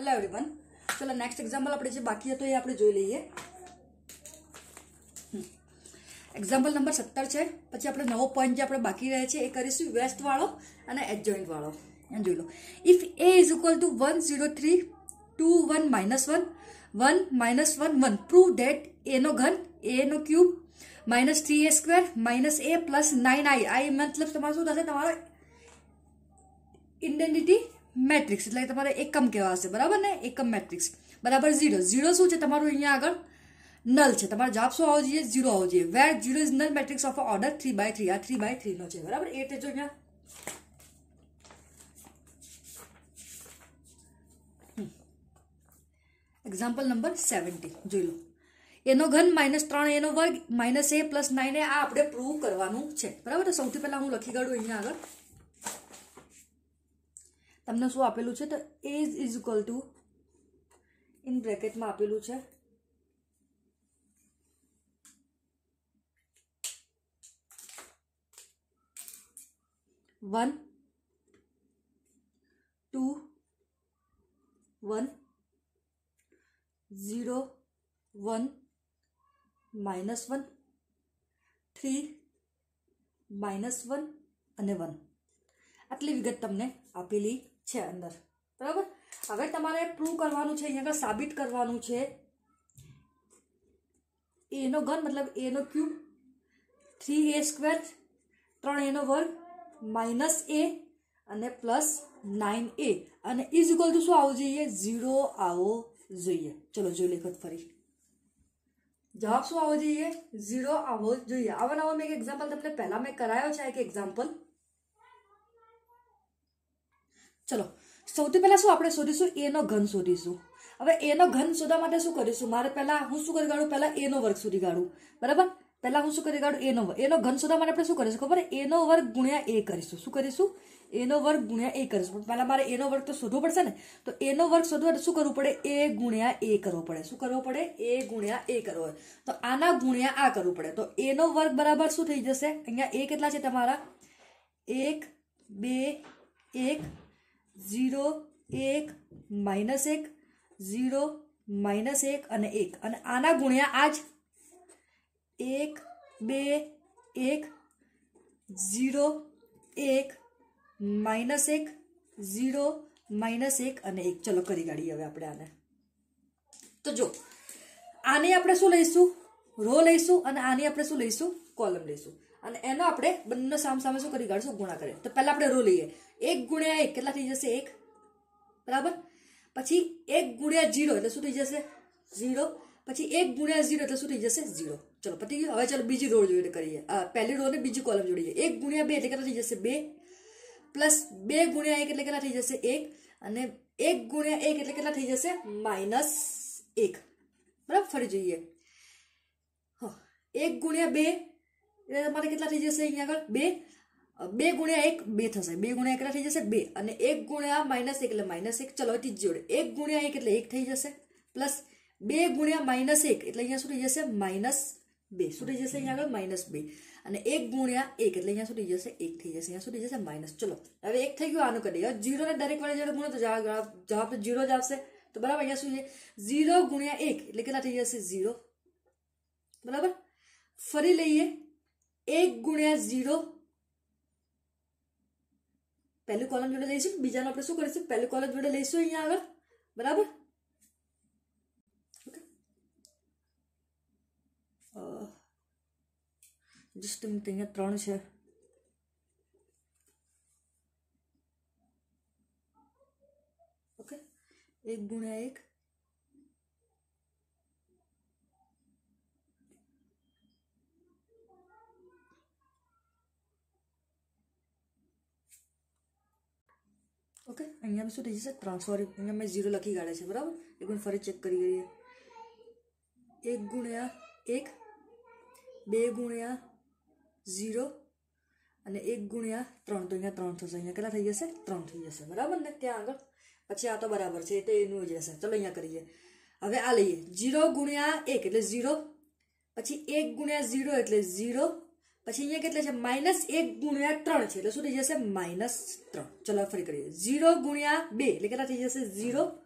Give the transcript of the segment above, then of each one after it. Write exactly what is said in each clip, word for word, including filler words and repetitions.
Hello everyone, ચલો next example આપણે જે બાકી હતો એ આપણે જોઈ લઈએ. એક્ઝામ્પલ નંબર સત્તર છે. પછી આપણે નવો પોઈન્ટ જે આપણે બાકી રહે છે એ કરીશું વેસ્ટ વાળો અને એડજોઇન્ટ વાળો. એમ જોઈ લો. If A is equal to one zero three two one minus one one minus one one prove that A નો ઘન એ નો cube minus three A square minus A plus nine I I મતલબ તમારું શું થશે? તમારો ઇન્ડેન્ટિટી matrix એટલે તમારે એકમ કહેવાશે, બરાબર ને? એકમ મેટ્રિક્સ બરાબર ઝીરો. ઝીરો શું છે તમારું? અહીંયા આગળ નલ છે. તમારો જવાબ શું આવવો જોઈએ? ઝીરો આવવો જોઈએ. Where zero is null matrix of order three by three. આ થ્રી બાય થ્રી નો છે, બરાબર? એ જો અહીંયા એક્ઝામ્પલ નંબર સેવન્ટી જોઈ લો. એનો ઘન માઇનસ ત્રણ એનો વર્ગ માઇનસ એ પ્લસ નાઇન એ આ આપણે પ્રૂવ કરવાનું છે, બરાબર? તો સૌથી પહેલા હું લખી કાઢું અહીંયા આગળ. તમને શું આપેલું છે? તો A is equal to in બ્રેકેટમાં આપેલું છે one two one zero one minus one three minus one અને વન. આટલી વિગત તમને આપેલી છે અંદર, બરાબર? હવે તમારે પ્રૂવ કરવાનું છે, અહીંયા આગળ સાબિત કરવાનું છે એનો ઘન મતલબ એનો ક્યુબ થ્રી એ સ્ક્વેર ત્રણ એનો વર્ગ માઇનસ એ અને પ્લસ નાઇન એ અને ઇઝ ઇક્વલ ટુ શું આવવું જોઈએ? ઝીરો આવવો જોઈએ. ચલો જોઈ લેખત ફરી. જવાબ શું આવવો જોઈએ? ઝીરો આવવો જોઈએ. આવા નવા મેં એક એક્ઝામ્પલ તમને પહેલા મેં કરાયો છે એક એક્ઝામ્પલ. ચલો સૌથી પહેલા શું આપણે શોધીશું? એનો ઘન શોધીશું. હવે એનો ઘન શોધવા માટે શું કરીશું? મારે પહેલા હું શું કરી કાઢું? પહેલા એનો વર્ગ શોધી કાઢું, બરાબર? પહેલા હું શું કરી કાઢું? એનો વર્ગ. એનો ઘન શોધવા માટે આપણે શું કરીશું ખબર? એનો વર્ગ ગુણ્યા એ કરીશું. શું કરીશું? એનો વર્ગ ગુણ્યા એ કરીશું. પણ પહેલા મારે એનો વર્ગ તો શોધવો પડશે ને. તો એનો વર્ગ શોધવા શું કરવું પડે? એ ગુણ્યા એ કરવો પડે. શું કરવો પડે? એ ગુણ્યા એ કરવો હોય તો આના ગુણ્યા આ કરવું પડે. તો એનો વર્ગ બરાબર શું થઈ જશે? અહીંયા એ કેટલા છે તમારા? એક બે એક ઝીરો એક માઇનસ એક ઝીરો માઇનસ એક અને એક અને આના ગુણ્યા આ જ એક બે એક ઝીરો એક માઇનસ એક ઝીરો માઇનસ એક અને એક. ચલો કરી કાઢીએ હવે આપણે આને. તો જો આને આપણે શું લઈશું? રો લઈશું અને આની આપણે શું લઈશું? કોલમ લઈશું. અને એનો આપણે બંને સામ સામે શું કરી કાઢીશું? ગુણા કરીએ. તો પહેલા આપણે રો લઈએ. એક ગુણ્યા એક કેટલા થઈ જશે? એક, બરાબર? પછી એક ગુણ્યા જીરો એટલે શું થઈ જશે? ઝીરો. પછી એક ગુણ્યા ઝીરો એટલે શું થઈ જશે? ઝીરો. ચલો પતી ગયું. હવે ચાલો બીજી રો જોડે કરીએ. પહેલી રો ને બીજી કોલમ જોડીએ. એક ગુણ્યા બે એટલે કેટલા થઈ જશે? બે પ્લસ બે ગુણ્યા એક એટલે કેટલા થઈ જશે? એક અને એક ગુણ્યા એક એટલે કેટલા થઈ જશે? માઇનસ એક, બરાબર? ફરી જોઈએ. એક ગુણ્યા બે એટલે તમારે કેટલા થઈ જશે? અહીંયા આગળ બે બે ગુણ્યા એક બે થશે. બે ગુણ્યા કેટલા થઈ જશે? બે અને એક ગુણ્યા માઇનસ એક એટલે માઇનસ એક. ચલો ત્રીજી જોડે એક ગુણ્યા એક એટલે એક થઈ જશે પ્લસ બે ગુણ્યા માઇનસ એક એટલે અહીંયા શું થઈ જશે? માઇનસ બે. શું થઈ જશે? અહીંયા આગળ માઇનસ બે અને એક ગુણ્યા એક એટલે અહીંયા શું થઈ જશે? એક થઈ જશે. અહીંયા શું થઈ જશે? માઇનસ. ચલો હવે એક થઈ ગયું. આનું કરી જીરો ને દરેક વાળા જોડે ગુણો તો જવાબ જવાબ તો જીરો જ આવશે. તો બરાબર અહીંયા શું છે? ઝીરો ગુણ્યા એક એટલે કેટલા થઈ જશે? ઝીરો, બરાબર? ફરી લઈએ. એક ગુણ્યા ઝીરો પહેલી કોલમ જોડે લઈશું, બીજાનો આપણે શું કરીશું? પહેલી કોલમ જોડે લઈશું અહીંયા આગળ, બરાબર? જસ્ટ મિનિટ, અહીંયા ત્રણ છે. ઓકે, એક ગુણ્યા એક ઓકે. અહીંયા શું થઈ જશે? ત્રણ. સોરી, અહીંયા મેં ઝીરો લખી કાઢે છે, બરાબર? એક મિનિટ ફરી ચેક કરી લઈએ. એક ગુણ્યા એક બે ગુણ્યા ઝીરો અને એક ગુણ્યા ત્રણ તો અહીંયા ત્રણ થશે. અહીંયા કેટલા થઈ જશે? ત્રણ થઈ જશે, બરાબર ને? ત્યાં આગળ પછી આ તો બરાબર છે, એ તો એનું જ રહેશે. ચલો અહીંયા કરીએ. હવે આ લઈએ. ઝીરો ગુણ્યા એક એટલે ઝીરો, પછી એક ગુણ્યા ઝીરો એટલે ઝીરો, પછી અહીંયા કેટલા છે? માઇનસ એક ગુણ્યા ત્રણ છે એટલે શું થઈ જશે? માઇનસ ત્રણ. ચલો ફરી કરીએ. ઝીરો ગુણ્યા બે એટલે કેટલા થઈ જશે? ઝીરો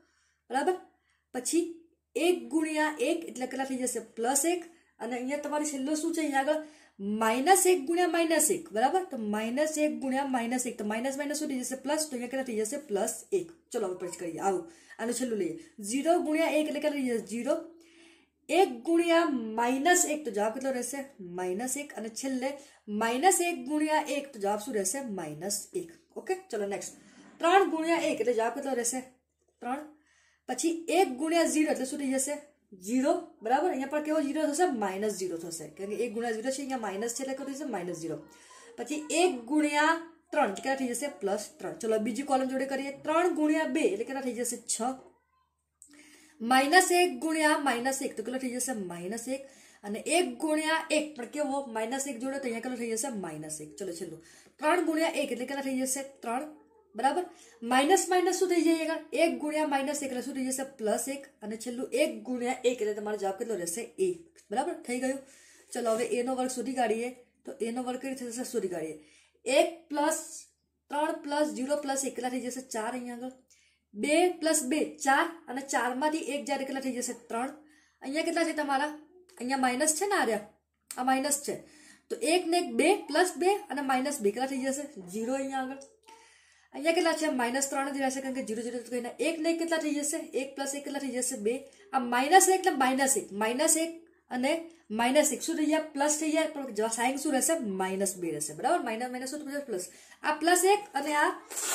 બરાબર. પછી એક ગુણ્યા એક એટલે કેટલા થઈ જશે પ્લસ એક, અને અહીંયા તમારે છેલ્લો શું છે અહીંયા આગળ માઇનસ એક ગુણ્યા માઇનસ એક, બરાબર. તો માઇનસ એક ગુણ્યા માઇનસ એક, તો માઇનસ માઇનસ શું થઈ જશે પ્લસ, તો અહીંયા કેટલા થઈ જશે પ્લસ એક. ચલો હવે પછી કરીએ આવું, આનું છેલ્લું લઈએ. ઝીરો ગુણ્યા એક એટલે કેટલા થઈ જશે ઝીરો, એક ગુણ્યા માઇનસ એક તો જવાબ કેટલો રહેશે માઇનસ એક, અને છેલ્લે માઇનસ એક ગુણ્યા એક તો જવાબ શું રહેશે માઇનસ એક. ઓકે, ચલો નેક્સ્ટ. ત્રણ ગુણ્યા એક એટલે જવાબ કેટલો રહેશે ત્રણ. પછી એક ગુણ્યા ઝીરો એટલે શું થઈ જશે ઝીરો, બરાબર. અહીંયા પણ કેવો ઝીરો થશે માઇનસ ઝીરો થશે, કારણ કે એક ગુણ્યા ઝીરો છે, અહીંયા માઇનસ છે એટલે કયું થશે માઇનસ ઝીરો. પછી એક ગુણ્યા ત્રણ કેટલા થઈ જશે પ્લસ ત્રણ. ચલો બીજી કોલમ જોડે કરીએ. ત્રણ ગુણ્યા બે એટલે કેટલા થઈ જશે છ. માઇનસ એક ગુણ્યા માઇનસ એક તો કેટલો થઈ જશે માઇનસ એક, અને એક ગુણ્યા એક પણ કેવો માઇનસ એક જોડે તો અહીંયા કેટલો થઈ જશે માઇનસ એક. ચલો છેલ્લું ત્રણ ગુણ્યા એક એટલે કેટલા થઈ જશે ત્રણ, બરાબર. માઇનસ માઇનસ શું થઈ જાય એક ગુણ્યા માઇનસ એક એટલે શું થઈ જશે પ્લસ એક, અને છેલ્લું એક ગુણ્યા એક એટલે તમારો જવાબ કેટલો રહેશે એક, બરાબર. થઈ ગયું. ચલો હવે એનો વર્ગ શોધી કાઢીએ. તો એનો વર્ગ કઈ રીતે થશે શોધી કાઢીએ. એક પ્લસ ત્રણ પ્લસ ઝીરો પ્લસ એક કેટલા થઈ જશે ચાર, અહીંયા આગળ બે પ્લસ બે ચાર, અને ચાર માંથી એક જાય કેટલા થઈ જશે ત્રણ. અહીંયા કેટલા છે તમારા અહીંયા માઇનસ છે ને, આર્યા આ માઇનસ છે, તો એક ને એક બે પ્લસ બે અને માઇનસ બે કેટલા થઈ જશે ઝીરો. અહીંયા આગળ અહીંયા કેટલા છે માઇનસ ત્રણ જ રહેશે, કારણ કે ઝીરો ઝીરો કહીને એક ને એક કેટલા થઈ જશે એક પ્લસ એક કેટલા થઈ જશે બે. આ માઇનસ એક એટલે માઇનસ એક, માઇનસ એક અને માઇનસ એક શું થઈ જાય પ્લસ થઈ જાય, પણ સાઈન શું રહેશે માઇનસ બે રહેશે, બરાબર. માઇનસ માઇનસ શું થશે પ્લસ. આ પ્લસ એક અને આ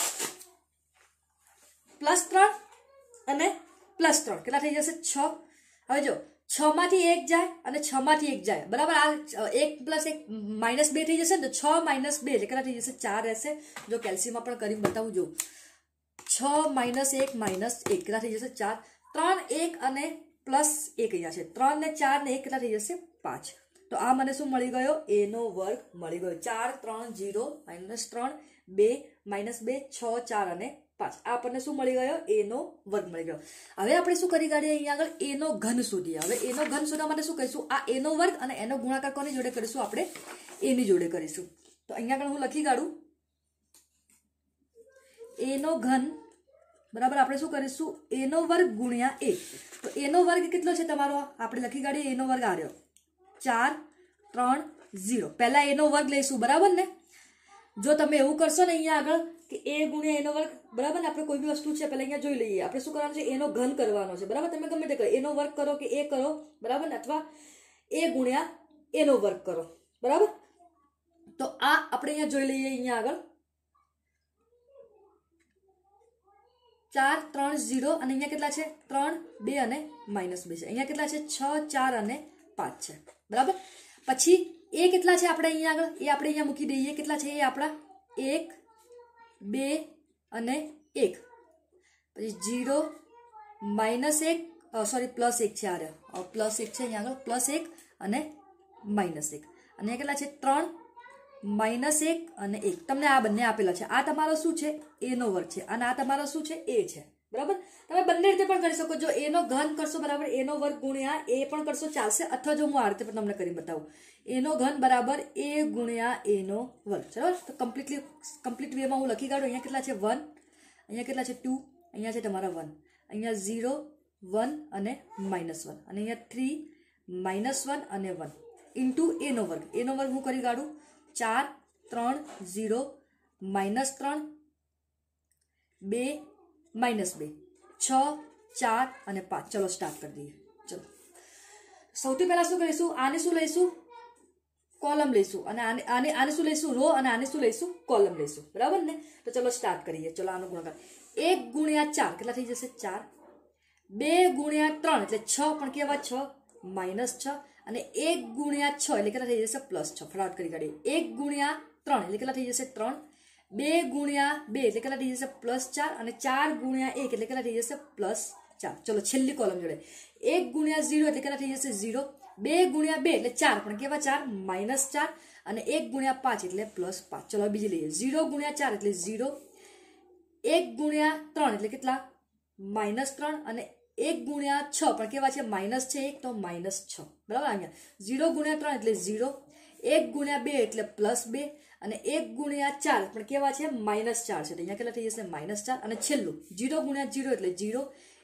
પ્લસ ત્રણ અને પ્લસ ત્રણ કેટલા થઈ જશે છ. હવે જો છ માંથી એક જાય અને છ માંથી એક જાય, બરાબર. આ એક પ્લસ એક માઇનસ બે થઈ જશે ને, તો છ માઇનસ બે એટલે કેટલા થઈ જશે ચાર રહેશે. જો કેલ્સીમાં પણ કરીને બતાવું જો છ માઇનસ એક માઇનસ એક કેટલા થઈ જશે ચાર. ત્રણ એક અને પ્લસ એક અહીંયા છે, ત્રણ ને ચાર ને એક કેટલા થઈ જશે પાંચ. તો આ મને શું મળી ગયો એનો વર્ગ મળી ગયો. ચાર ત્રણ ઝીરો માઇનસ ત્રણ બે માઇનસ બે છ ચાર અને પાંચ. આ આપણને શું મળી ગયો એનો વર્ગ મળી ગયો. હવે આપણે શું કરી કાઢીએ અહીંયા આગળ એનો ઘન શોધીએ. હવે એનો ઘન શોધવા માટે શું કરીશું આ એનો વર્ગ અને એનો ગુણાકાર કોની જોડે કરીશું આપણે એની જોડે કરીશું. તો અહીંયા આગળ હું લખી કાઢું એનો ઘન બરાબર આપણે શું કરીશું એનો વર્ગ ગુણ્યા એક. તો એનો વર્ગ કેટલો છે તમારો આપણે લખી કાઢીએ એનો વર્ગ આવ્યો ચાર ત્રણ ઝીરો. પહેલા એનો વર્ગ લઈશું બરાબર ને. જો તમે એવું કરશો ને અહીંયા આગળ કે એ ગુણ્યા એનો વર્ગ બરાબર ને, આપણે કોઈ બી વસ્તુ છે પહેલા અહીંયા જોઈ લઈએ. આપણે શું કરવાનું છે એનો ઘન કરવાનો છે બરાબર. તમે ગમે તે કરો એનો વર્ગ કરો કે એ કરો બરાબર ને, અથવા એ ગુણ્યા એનો વર્ગ કરો બરાબર. તો આ આપણે અહીંયા જોઈ લઈએ અહીંયા આગળ ચાર ત્રણ ઝીરો અને અહીંયા કેટલા છે ત્રણ બે અને માઇનસ બે છે. અહીંયા કેટલા છે છ ચાર અને પાંચ છે બરાબર. પછી એ કેટલા છે આપણે અહીંયા આગળ એ આપણે અહીંયા મૂકી દઈએ. કેટલા છે એ આપણા એક બે અને એક. પછી ઝીરો માઇનસ એક સોરી પ્લસ એક છે, આ પ્લસ એક છે અહીંયા આગળ પ્લસ એક અને માઇનસ એક. અને અહીંયા કેટલા છે ત્રણ માઇનસ એક અને એક. તમને આ બંને આપેલા છે. આ તમારો શું છે એનો વર્ગ છે અને આ તમારો શું છે એ છે બરાબર. તમે બંને રીતે પણ કરી શકો. જો એનો ઘન કરશો બરાબર એનો વર્ગ ગુણ્યા એ પણ કરશો ચાલશે, અથવા જો હું આ રીતે પણ તમને કરી બતાવું એનો ઘન બરાબર એ ગુણ્યા એનો વર્ગ. બરાબર. તો કમ્પ્લીટલી કમ્પ્લીટ વેમાં હું લખી કાઢું. અહીંયા કેટલા છે વન, અહીંયા કેટલા છે ટુ, અહીંયા છે તમારા વન, અહીંયા ઝીરો વન અને માઇનસ વન, અને અહીંયા થ્રી માઇનસ વન અને વન ઇન્ટુ એનો વર્ગ. એનો વર્ગ હું કરી કાઢું ચાર ત્રણ ઝીરો માઇનસ ત્રણ બે માઇનસ બે છ ચાર અને પાંચ. ચલો સ્ટાર્ટ કરી દઈએ. ચલો સૌથી પહેલા શું કરીશું આને શું લઈશું કોલમ લઈશું, અને આને આને આને શું લઈશું રો, અને આને શું લઈશું કોલમ લઈશું બરાબર ને. તો ચલો સ્ટાર્ટ કરીએ. ચલો આનો ગુણાકાર એક ગુણ્યા ચાર કેટલા થઈ જશે ચાર. બે ગુણ્યા ત્રણ એટલે છ પણ કેવા છ માઇનસ છ, અને એક ગુણ્યા છ એટલે કેટલા થઈ જશે પ્લસ છ. ફટાફટ કરી કાઢીએ. એક ગુણ્યા ત્રણ એટલે કેટલા થઈ જશે ત્રણ. બે ગુણ્યા બે એટલે કેટલા થઈ જશે પ્લસ ચાર, અને ચાર ગુણ્યા એક એટલે કેટલા થઈ જશે પ્લસ ચાર. ચલો છેલ્લી કોલમ જોડે એક ગુણ્યા ઝીરો એટલે કેટલા થઈ જશે ઝીરો. બે ગુણ્યા બે એટલે ચાર પણ કેવા ચાર માઇનસ ચાર, અને એક ગુણ્યા પાંચ એટલે પ્લસ પાંચ. ચલો બીજી લઈએ. ઝીરો ગુણ્યા ચાર એટલે ઝીરો. એક ગુણ્યા ત્રણ એટલે કેટલા માઇનસ ત્રણ, અને એક ગુણ્યા છ પણ કેવા છે માઇનસ છે એક તો માઇનસ છ બરાબર. અહીંયા ઝીરો ગુણ્યા ત્રણ એટલે ઝીરો. એક ગુણ્યા બે એટલે પ્લસ બે, અને એક ગુણ્યા ચાર પણ કેવા છે માઇનસ ચાર છે, તો અહીંયા કેટલા થઈ જશે માઇનસ ચાર. અને છેલ્લું ઝીરો ગુણ્યા ઝીરો એટલે ઝીરો.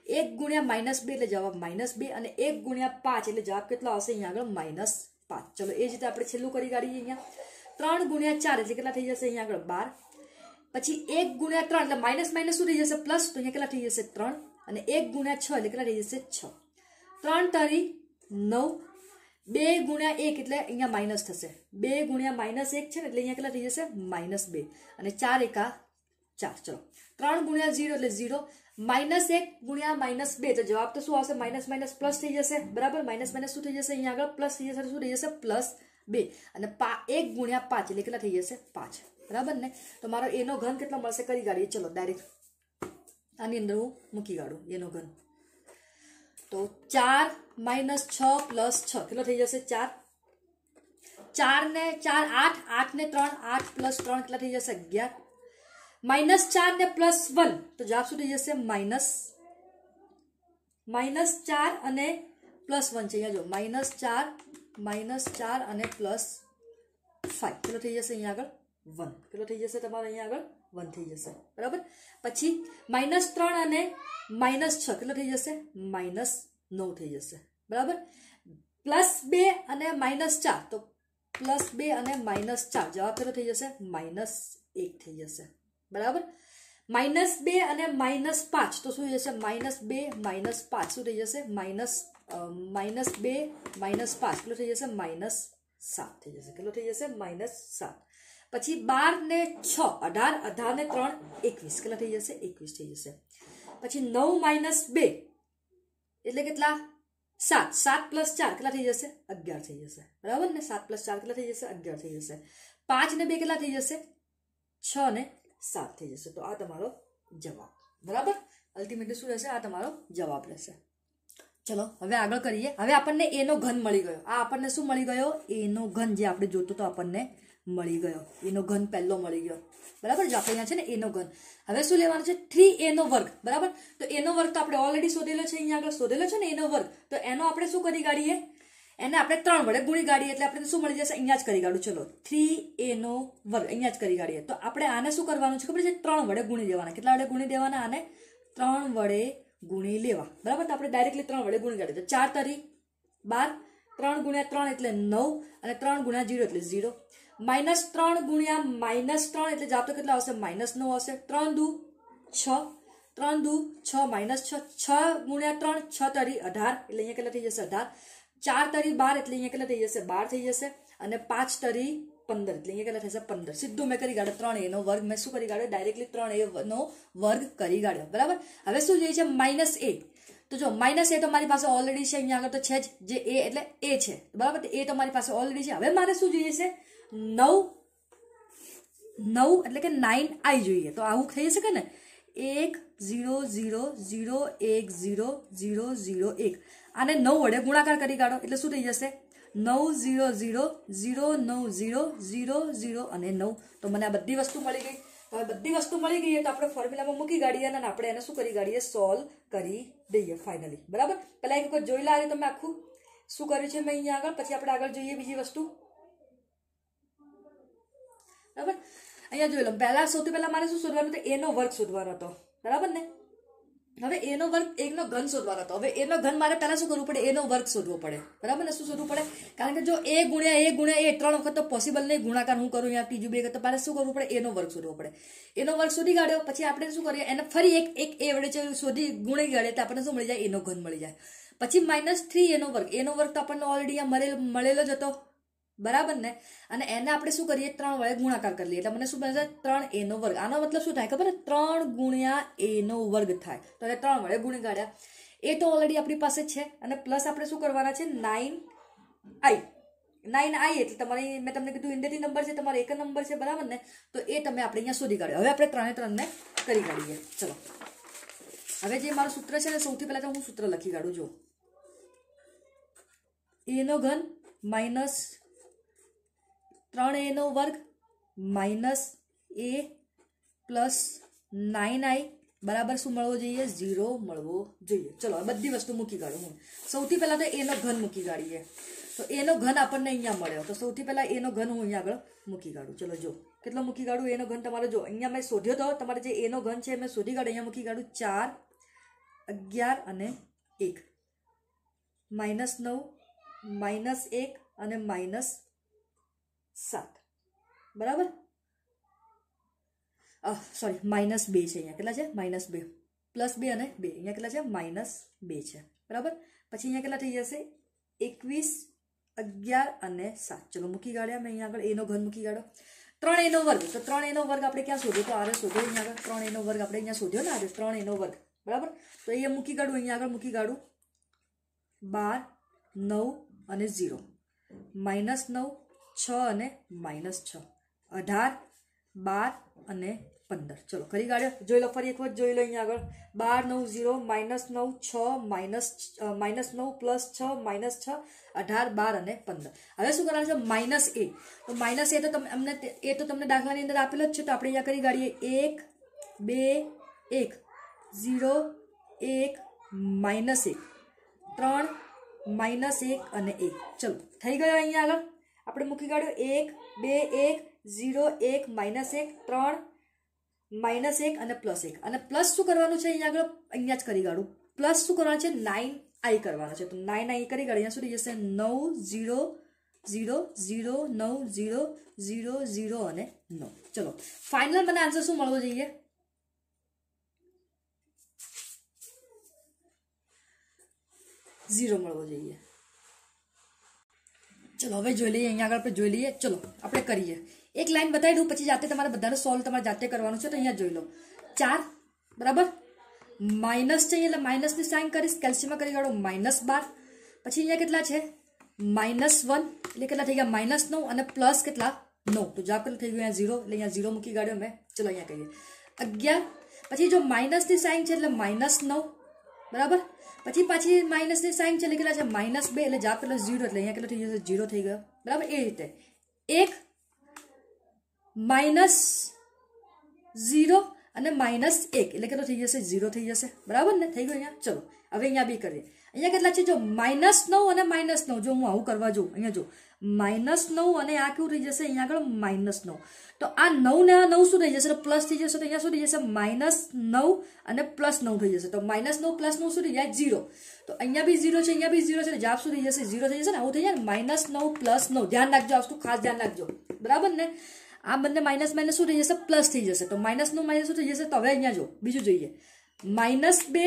એક ગુણ્યા માઇનસ બે એટલે જવાબ માઇનસ બે, અને એક ગુણ્યા પાંચ એટલે જવાબ કેટલો આવશે અહીંયા આગળ માઇનસ પાંચ. ચલો એ જ રીતે આપણે છેલ્લું કરી કાઢીએ. અહીંયા ત્રણ ગુણ્યા ચાર એટલે કેટલા થઈ જશે અહીંયા આગળ બાર. પછી એક ગુણ્યા ત્રણ એટલે માઇનસ માઇનસ શું થઈ જશે પ્લસ, તો અહીંયા કેટલા થઈ જશે ત્રણ, અને એક ગુણ્યા છ એટલે કેટલા થઈ જશે છ. ત્રણ તારી નવ, બે ગુણ્યા એક એટલે અહીંયા માઇનસ થશે, બે ગુણ્યા માઇનસ એક છે ને એટલે અહીંયા કેટલા થઈ જશે માઇનસ બે, અને ચાર એકા ચાર. ચલો ત્રણ ગુણ્યા ઝીરો એટલે ઝીરો, માઇનસ એક ગુણ્યા માઇનસ બે તો જવાબ તો શું આવશે માઇનસ માઇનસ પ્લસ થઈ જશે. બરાબર, માઇનસ માઇનસ શું થઈ જશે અહીંયા આગળ પ્લસ થઈ જશે, શું થઈ જશે પ્લસ બે, અને એક ગુણ્યા પાંચ એટલે કેટલા થઈ જશે પાંચ. બરાબર ને, તો મારો એનો ઘન કેટલો મળશે કરી કાઢીએ. ચલો ડાયરેક્ટ આની અંદર હું મૂકી કાઢું એનો ઘન. તો ચાર માઇનસ છ પ્લસ છ કેટલો થઈ જશે ચાર. ચાર ને ચાર આઠ, આઠ ને ત્રણ આઠ પ્લસ ત્રણ કેટલા થઈ જશે અગિયાર. માઇનસ ચાર ને પ્લસ વન તો જવાબ શું થઈ જશે માઇનસ માઇનસ ચાર અને પ્લસ વન છે. અહીંયા જો માઇનસ ચાર માઇનસ ચાર અને પ્લસ ફાઈવ કેટલો થઈ જશે અહીંયા આગળ વન. કેટલો થઈ જશે તમારે અહીંયા આગળ વન થઈ જશે. બરાબર, પછી માઇનસ ત્રણ અને માઇનસ છ કેટલો થઈ જશે માઇનસ નવ થઈ જશે. બરાબર, પ્લસ બે અને માઇનસ ચાર તો પ્લસ બે અને માઇનસ ચાર જવાબ કેટલો થઈ જશે માઇનસ એક થઈ જશે. બરાબર, માઇનસ બે અને માઇનસ પાંચ તો શું જશે માઇનસ બે માઇનસ પાંચ શું થઈ જશે માઇનસ માઇનસ બે માઇનસ પાંચ કેટલો થઈ જશે માઇનસ સાત થઈ જશે. કેટલો થઈ જશે માઇનસ સાત. પછી બાર ને છ અઢાર, અઢાર ને ત્રણ એકવીસ કેટલા થઈ જશે એકવીસ થઈ જશે. પછી નવ માઇનસ બે એટલે કેટલા સાત, સાત પ્લસ ચાર કેટલા થઈ જશે અગિયાર થઈ જશે. બરાબર ને, સાત પ્લસ ચાર કેટલા થઈ જશે અગિયાર થઈ જશે. પાંચ ને બે કેટલા થઈ જશે છ ને સાત થઈ જશે. તો આ તમારો જવાબ. બરાબર, અલ્ટિમેટલી શું રહેશે આ તમારો જવાબ રહેશે. ચલો હવે આગળ કરીએ. હવે આપણને એનો ઘન મળી ગયો. આ આપણને શું મળી ગયો એનો ઘન, જે આપણે જોતું તો આપણને મળી ગયો એનો ઘન પહેલો મળી ગયો. બરાબર, જો આપણે અહીંયા છે ને એનો ઘન. હવે શું લેવાનું છે થ્રી એનો વર્ગ. બરાબર, તો એનો વર્ગ તો આપણે ઓલરેડી શોધેલો છે, અહીંયા આગળ શોધેલો છે ને એનો વર્ગ. તો એનો આપણે શું કરી કાઢીએ, એને આપણે ત્રણ વડે ગુણી કાઢીએ એટલે આપણે શું મળી જશે અહીંયા જ કરી કાઢું. ચલો થ્રી એનો વર્ગ અહીંયા જ કરી કાઢીએ. તો આપણે આને શું કરવાનું છે ખબર છે ત્રણ વડે ગુણી દેવાના. કેટલા વડે ગુણી દેવાના આને ત્રણ વડે ગુણી લેવા. બરાબર, તો આપણે ડાયરેક્ટલી ત્રણ વડે ગુણી કાઢીએ. તો ચાર તરી બાર, ત્રણ ગુણ્યા ત્રણ એટલે નવ, અને ત્રણ ગુણ્યા જીરો એટલે ઝીરો. માઇનસ ત્રણ ગુણ્યા માઇનસ ત્રણ એટલે જવાબ તો કેટલા આવશે માઇનસ નવ આવશે. ત્રણ દુ છ, ત્રણ દુ છ માઇનસ છ, છ ગુણ્યા ત્રણ છ તરી અઢાર એટલે અહીંયા કેટલા થઈ જશે અઢાર. ચાર તરી બાર એટલે અહીંયા કેટલા થઈ જશે બાર થઈ જશે, અને પાંચ તરી પંદર એટલે અહીંયા કેટલા થશે પંદર. સીધું મેં કરી કાઢ્યો ત્રણ એનો વર્ગ. મેં શું કરી કાઢ્યો ડાયરેક્ટલી ત્રણ એ નો વર્ગ કરી કાઢ્યો. બરાબર, હવે શું જોઈએ છે માઇનસ એ. તો જો માઇનસ એ તો મારી પાસે ઓલરેડી છે અહીંયા આગળ તો છે જ, જે એ એટલે એ છે. બરાબર, તો એ તો મારી પાસે ઓલરેડી છે. હવે મારે શું જોઈએ છે નવ, નવ એટલે કે નાઇન આઈ જોઈએ. તો આવું થઈ શકે ને એક ઝીરો ઝીરો ઝીરો એક ઝીરો ઝીરો ઝીરો એક. આને નવ વડે ગુણાકાર કરી કાઢો એટલે શું થઈ જશે નવ ઝીરો ઝીરો ઝીરો નવ ઝીરો ઝીરો ઝીરો અને નવ. તો મને આ બધી વસ્તુ મળી ગઈ. હવે બધી વસ્તુ મળી ગઈ તો આપણે ફોર્મ્યુલામાં મૂકી કાઢીએ અને આપણે એને શું કરી કાઢીએ સોલ્વ કરી દઈએ ફાઇનલી. બરાબર, પહેલા એક વખત જોઈ લાવે તમે આખું શું કર્યું છે મેં અહીંયા આગળ. પછી આપણે આગળ જોઈએ બીજી વસ્તુ. બરાબર, અહીંયા જોઈ લો. પહેલા સૌથી પહેલા મારે શું શોધવાનું હતું એનો વર્ગ શોધવાનો હતો. બરાબર ને, હવે એનો વર્ગ એકનો ઘન શોધવાનો હતો. હવે એનો ઘન મારે પહેલા શું કરવું પડે એનો વર્ગ શોધવો પડે. બરાબર ને, શું શોધવું પડે કારણ કે જો એ ગુણ્યા એ ગુણ્યા એ ત્રણ વખત તો પોસિબલ નહીં ગુણાકાર હું કરું અહીંયા ત્રીજું બે તો મારે શું કરવું પડે એનો વર્ગ શોધવો પડે. એનો વર્ગ શોધી કાઢ્યો પછી આપણે શું કરીએ એને ફરી એક એક એ વડે શોધી ગુણી કાઢીએ એટલે આપણને શું મળી જાય એનો ઘન મળી જાય. પછી માઇનસ થ્રી એનો વર્ગ. એનો વર્ગ તો આપણને ઓલરેડી મળેલો મળેલો જ હતો. બરાબર ને, અને એને આપણે શું કરીએ ત્રણ વડે ગુણાકાર કરી લઈએ એટલે મને શું બનશે ત્રણ એનો વર્ગ. આનો મતલબ શું થાય ખબર ત્રણ ગુણ્યા એનો વર્ગ થાય. તો એ ત્રણ વડે ગુણી કાઢ્યા એ તો ઓલરેડી આપણી પાસે છે, અને પ્લસ આપણે શું કરવાના છે નાઇન આઈ. નાઇન આઈ એટલે તમારી મેં તમને કીધું ઇન્ડેટી નંબર છે તમારો એક નંબર છે. બરાબર ને, તો એ તમે આપણે અહીંયા શોધી કાઢ્યો. હવે આપણે ત્રણે ત્રણને કરી કાઢીએ. ચલો હવે જે મારું સૂત્ર છે ને સૌથી પહેલા તો હું સૂત્ર લખી કાઢું. જો એનો ઘન માઇનસ ત્રણ એનો વર્ગ minus A plus nine I બરાબર શું મળવો જોઈએ ઝીરો મળવો જોઈએ. ચલો બધી વસ્તુ મૂકી કાઢું હું. સૌથી પહેલા તો એનો ઘન મૂકી કાઢીએ. તો એનો ઘન આપણને અહીંયા મળ્યો. તો સૌથી પહેલા એનો ઘન હું અહીંયા આગળ મૂકી કાઢું. ચલો જો કેટલો મૂકી કાઢું એનો ઘન તમારે જો અહીંયા મેં શોધ્યો તો તમારે જે એનો ઘન છે મેં શોધી કાઢ્યો. અહીંયા મૂકી કાઢું ચાર અગિયાર અને એક, માઇનસ નવ, માઇનસ એક અને માઇનસ સાત, બરાબર. સોરી માઇનસ બે છે અહીંયા, કેટલા છે માઇનસ બે, પ્લસ બે અને બે, અહીંયા કેટલા છે માઇનસ બે છે, બરાબર. પછી અહીંયા કેટલા થઈ જશે એકવીસ, અગિયાર અને સાત. ચલો મૂકી કાઢ્યા મેં અહીંયા આગળ એનો ઘન મૂકી કાઢો. ત્રણ એનો વર્ગ, તો ત્રણ એનો વર્ગ આપણે ક્યાં શોધ્યો? તો આરે શોધ્યો અહીંયા આગળ. ત્રણ એનો વર્ગ આપણે અહીંયા શોધ્યો ને આજે, ત્રણ એનો વર્ગ, બરાબર. તો અહીંયા મૂકી કાઢું, અહીંયા આગળ મૂકી કાઢું બાર, નવ અને ઝીરો, માઇનસ નવ, છ અને માઇનસ છ, અઢાર, બાર અને પંદર. ચલો કરી કાઢ્યો, જોઈ લો ફરી એક વખત જોઈ લો અહીંયા આગળ. બાર, નવ, ઝીરો, માઇનસ નવ, છ, માઇનસ માઇનસ નવ, પ્લસ છ, માઇનસ છ, અઢાર, બાર અને પંદર. હવે શું કરવાનું છે? Minus A. તો માઇનસ એ તો તમને અમને એ તો તમને દાખલાની અંદર આપેલો જ છે, તો આપણે અહીંયા કરી કાઢીએ. એક, બે, એક, ઝીરો, એક, માઇનસ એક, ત્રણ, માઇનસ એક અને એક. ચલો થઈ ગયો. અહીંયા આગળ આપણે મૂકી કાઢ્યો એક, બે, એક, ઝીરો, એક, માઇનસ એક, ત્રણ, માઇનસ એક અને પ્લસ એક. અને પ્લસ શું કરવાનું છે અહીંયા આગળ? અહીંયા જ કરી કાઢું. પ્લસ શું કરવાનું છે? નાઇન આઈ કરવાનું છે. તો નાઇન આઈ કરી કાઢી. અહીંયા સુધી જશે નવ, ઝીરો, ઝીરો, ઝીરો, નવ, ઝીરો, ઝીરો, ઝીરો અને નવ. ચલો ફાઇનલ મને આન્સર શું મળવો જોઈએ? ઝીરો મળવો જોઈએ. ચલો હવે જોઈ લઈએ, અહીંયા આગળ આપણે જોઈ લઈએ. ચલો આપણે કરીએ. એક લાઈન બતાવી દઉં, પછી જાતે તમારે બધાને સોલ્વ તમારે જાતે કરવાનું છે. તો અહીંયા જોઈ લો ચાર, બરાબર. માઇનસ છે એટલે માઇનસની સાઇન કરીશ, કેલ્શિયમમાં કરી કાઢો માઇનસ બાર. પછી અહીંયા કેટલા છે? માઇનસ વન એટલે કેટલા થઈ ગયા? માઇનસ નવ અને પ્લસ કેટલા? નવ. તો જવાબ કેટલું થઈ ગયું? અહીંયા ઝીરો, એટલે અહીંયા ઝીરો મૂકી કાઢ્યો મેં. ચલો અહીંયા કહીએ અગિયાર. પછી જો માઇનસની સાઇન છે એટલે માઇનસ નવ, બરાબર. પછી પાછી માઇનસની સાઇન છે એટલે કેટલા છે? માઇનસ બે, એટલે જવાબ કેટલો? ઝીરો. એટલે અહીંયા કેટલો થઈ જશે? ઝીરો થઈ ગયો, બરાબર. એ રીતે એક, માઇનસ ઝીરો અને માઇનસ એક એટલે કેટલો થઈ જશે? ઝીરો થઈ જશે, બરાબર ને? થઈ ગયો અહીંયા. ચલો હવે અહીંયા બી કરીએ. અહીંયા કેટલા છે? જો માઇનસ નવ અને માઇનસ નવ. જો હું આવું કરવા જાઉં, અહીંયા જો માઇનસ નવ અને આ કેવું થઈ જશે? અહીંયા આગળ માઇનસ નવ. તો આ નવ ને આ નવ શું થઈ જશે? પ્લસ થઈ જશે. તો અહીંયા શું થઈ જશે? માઇનસ નવ અને પ્લસ નવ થઈ જશે. તો માઇનસ નવ પ્લસ નવ શું થઈ જાય? ઝીરો. તો અહીંયા બી ઝીરો છે, અહીંયા બી ઝીરો છે. જવાબ શું થઈ જશે? ઝીરો થઈ જશે ને. આવું થઈ જાય ને. માઇનસ નવ પ્લસ નવ. ધ્યાન રાખજો, આ વસ્તુ ખાસ ધ્યાન રાખજો, બરાબર ને? આ બંને માઇનસ માઇનસ શું થઈ જશે? પ્લસ થઈ જશે. તો માઇનસ નું માઇનસ શું થઈ જશે? તો હવે અહીંયા જો બીજું જોઈએ. માઇનસ બે,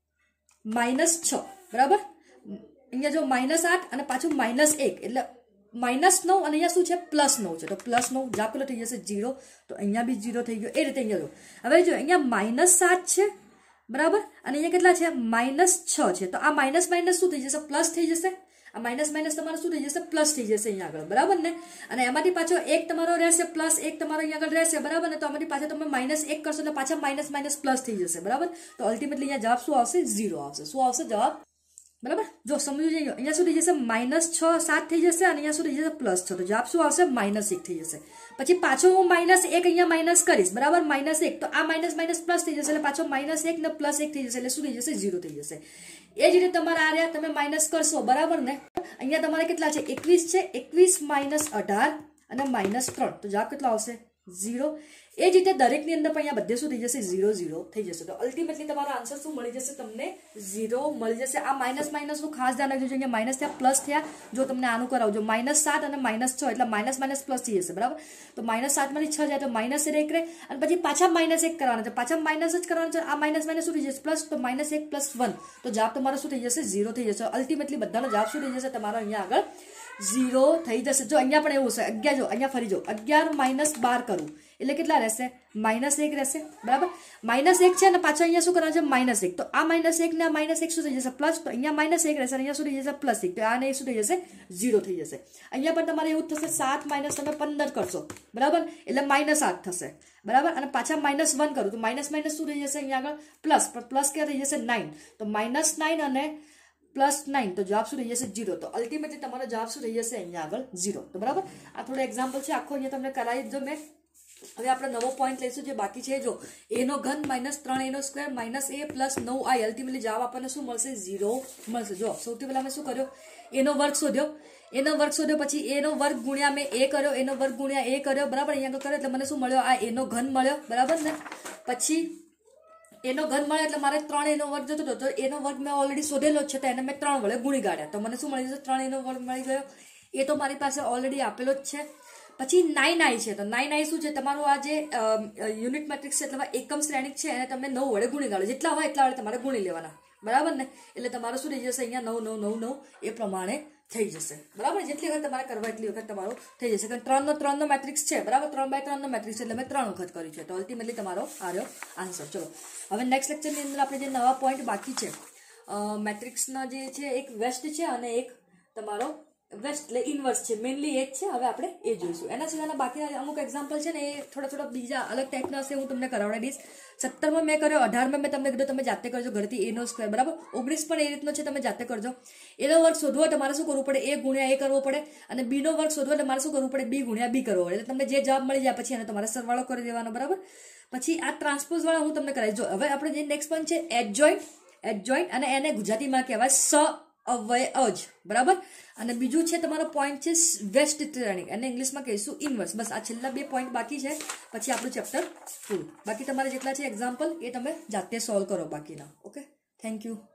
માઇનસ છ, બરાબર. અહીંયા જો માઇનસ આઠ અને પાછું માઇનસ એક એટલે માઇનસ નવ અને અહીંયા શું છે? પ્લસ નવ છે. તો પ્લસ નવ જવાબ પેલો થઈ જશે ઝીરો. તો અહીંયા બી ઝીરો થઈ ગયો. એ રીતે અહીંયા જો હવે જો અહીંયા માઇનસ સાત છે, બરાબર. અને અહીંયા કેટલા છે? માઇનસ છ છે. તો આ માઇનસ માઇનસ શું થઈ જશે? પ્લસ થઈ જશે. આ માઇનસ માઇનસ તમારો શું થઈ જશે? પ્લસ થઈ જશે અહીંયા આગળ, બરાબર ને? અને એમાંથી પાછો એક તમારો રહેશે, પ્લસ એક તમારો અહીંયા આગળ રહેશે, બરાબર ને? તો આમાંથી પાછા તમે માઇનસ એક કરશો એટલે પાછા માઇનસ માઇનસ પ્લસ થઈ જશે, બરાબર. તો અલ્ટિમેટલી અહીંયા જવાબ શું આવશે? ઝીરો આવશે. શું આવશે જવાબ? બરાબર. જો સમજો જઈએ, અહીંયા શું થઈ જશે? માઇનસ છ સાત થઈ જશે અને અહીંયા શું થઈ જશે? પ્લસ છ. તો જવાબ શું આવશે? માઇનસ એક થઈ જશે. પછી પાછો હું માઇનસ એક અહીંયા માઇનસ કરીશ, બરાબર. માઇનસ એક, તો આ માઇનસ માઇનસ પ્લસ થઈ જશે એટલે પાછો માઇનસ એક ને પ્લસ એક થઈ જશે એટલે શું થઈ જશે? ઝીરો થઈ જશે. એ જ રીતે તમારે આ રહ્યા તમે માઇનસ કરશો, બરાબર ને? અહીંયા તમારે કેટલા છે? એકવીસ છે. એકવીસ માઇનસ અઢાર અને માઇનસ ત્રણ. તો જવાબ કેટલો આવશે? ઝીરો. એ જ રીતે દરેકની અંદર પણ અહીંયા બધે શું થઈ જશે? ઝીરો ઝીરો થઈ જશે. તો અલ્ટિમેટલી તમારો આન્સર શું મળી જશે? તમને ઝીરો મળી જશે. આ માઇનસ માઇનસનું ખાસ ધ્યાન રાખજો. અહીંયા માઇનસ થયા, પ્લસ થયા. જો તમને આનું કરાવજો માઇનસ સાત અને માઇનસ છ એટલે માઇનસ માઇનસ પ્લસ થઈ જશે, બરાબર. તો માઇનસ સાતમાંથી છ જાય તો માઇનસ એક રહે અને પછી પાછા માઇનસ એક કરવાના છે, પાછા માઇનસ જ કરવાના છે. આ માઇનસ માઇનસ શું થઈ જશે? પ્લસ. તો માઇનસ એક પ્લસ વન. તો જવાબ તમારો શું થઈ જશે? ઝીરો થઈ જશે. અલ્ટિમેટલી બધાનો જવાબ શું થઈ જશે? તમારો અહીંયા આગળ ઝીરો થઈ જશે. જો અહીંયા પણ એવું છે. અગિયાર જો અહીંયા ફરી જો અગિયાર માઇનસ બાર કરું એટલે કેટલા રહેશે? માઇનસ એક રહેશે, બરાબર. માઇનસ એક છે અને પાછો અહીંયા શું કરવાનું છે? માઇનસ એક. તો આ માઇનસ એક ને આ માઇનસ એક શું થઈ જશે? પ્લસ. તો અહીંયા માઇનસ એક રહેશે, અહીંયા શું થઈ જશે? પ્લસ એક. તો આને શું થઈ જશે? ઝીરો થઈ જશે. અહીંયા પણ તમારે એવું થશે સાત માઇનસ તમે પંદર કરશો, બરાબર, એટલે માઇનસ આઠ થશે, બરાબર. અને પાછા માઇનસ વન કરું તો માઇનસ માઇનસ શું થઈ જશે? અહીંયા આગળ પ્લસ. પણ પ્લસ ક્યાં થઈ જશે? નાઇન. તો માઇનસ નાઇન અને પ્લસ નાઇન. તો જવાબ શું થઈ જશે? ઝીરો. તો અલ્ટિમેટલી તમારો જવાબ શું થઈ જશે? અહીંયા આગળ ઝીરો. તો બરાબર, આ થોડો એક્ઝામ્પલ છે, આખો અહીંયા તમને કરાવી દો મેં. હવે આપણે નવો પોઈન્ટ લઈશું જે બાકી છે. જો એનો ઘન માઇનસ ત્રણ એનો સ્ક્વેર માઇનસ એ પ્લસ નવ આઈ. અલ્ટિમેટલી જવાબ આપણને શું મળશે? ઝીરો મળશે. જો સૌથી પહેલા મેં શું કર્યો? એનો વર્ગ શોધ્યો. એનો વર્ગ શોધ્યો પછી એનો વર્ગ ગુણ્યા મેં એ કર્યો, એનો વર્ગ ગુણ્યા એ કર્યો, બરાબર. અહીંયા કર્યો એટલે મને શું મળ્યો? આ એનો ઘન મળ્યો, બરાબર ને? પછી એનો ઘન મળે એટલે મારે ત્રણ એનો વર્ગ જતો હતો, તો એનો વર્ગ મેં ઓલરેડી શોધેલો જ છે, તો એને મેં ત્રણ વડે ગુણી કાઢ્યા, તો મને શું મળી જશે? ત્રણ એનો વર્ગ મળી ગયો. એ તો મારી પાસે ઓલરેડી આપેલો જ છે. પછી નાઇન આઈ છે, તો નાઇન આઈ શું છે? તમારું આ જે યુનિટ મેટ્રિક્સ છે એટલે એકમ શ્રેણિક છે એને તમે નવ વડે ગુણી કાઢો, જેટલા હોય એટલા વડે તમારે ગુણી લેવાના, બરાબર ને? એટલે તમારું શું થઈ જશે? અહીંયા નવ નવ નવ નવ એ પ્રમાણે થઈ જશે, બરાબર? જેટલી વખત તમારે કરવા એટલી વખત તમારો થઈ જશે, કારણ ત્રણ નો ત્રણ નો મેટ્રિક્સ છે, બરાબર? ત્રણ બાય ત્રણ નો મેટ્રિક્સ એટલે મેં ત્રણ વખત કર્યું છે, તો અલ્ટિમેટલી તમારો આવ્યો આન્સર. ચલો હવે નેક્સ્ટ લેક્ચરની અંદર આપણે જે નવા પોઈન્ટ બાકી છે મેટ્રિક્સના જે છે, એક વેસ્ટ છે અને એક તમારો વેસ્ટ એટલે ઇનવર્સ છે, મેનલી એક છે. હવે આપણે એ જોઈશું. એના સિવાયના બાકીના અમુક એક્ઝામ્પલ છે ને એ થોડા થોડા બીજા અલગ ટાઈપના હશે, હું તમને કરાવડાવી દઈશ. સત્તરમાં મેં કર્યો, અઢારમાં મેં તમને કીધું તમે જાતે કરજો ઘરથી એનો સ્ક્વેર, બરાબર? ઓગણીસ પણ એ રીતનો છે, તમે જાતે કરજો. એનો વર્ગ શોધવો હોય તમારે શું કરવું પડે? એ ગુણ્યા એ કરવો પડે, અને બીનો વર્ગ શોધવો એટલે મારે શું કરવું પડે? બી ગુણ્યા બી કરવો પડે. એટલે તમને જે જવાબ મળી જાય પછી એને તમારે સરવાળો કરી દેવાનો, બરાબર? પછી આ ટ્રાન્સપોઝ વાળા હું તમને કરાવીશ. જો હવે આપણે જે નેક્સ્ટ પોઈન્ટ છે એડજોઇન્ટ, એડજોઇન્ટ અને એને ગુજરાતીમાં કહેવાય સ અવયજ, બરાબર? અને બીજું છે તમારો પોઈન્ટ છે વેસ્ટ શ્રેણિક, અને ઇંગ્લિશમાં કહીશું ઇનવર્સ. બસ આ છેલ્લા બે પોઈન્ટ બાકી છે, પછી આપણું ચેપ્ટર પૂરું. બાકી તમારે જેટલા છે એક્ઝામ્પલ એ તમે જાતે સોલ્વ કરો બાકીના. Okay, thank you.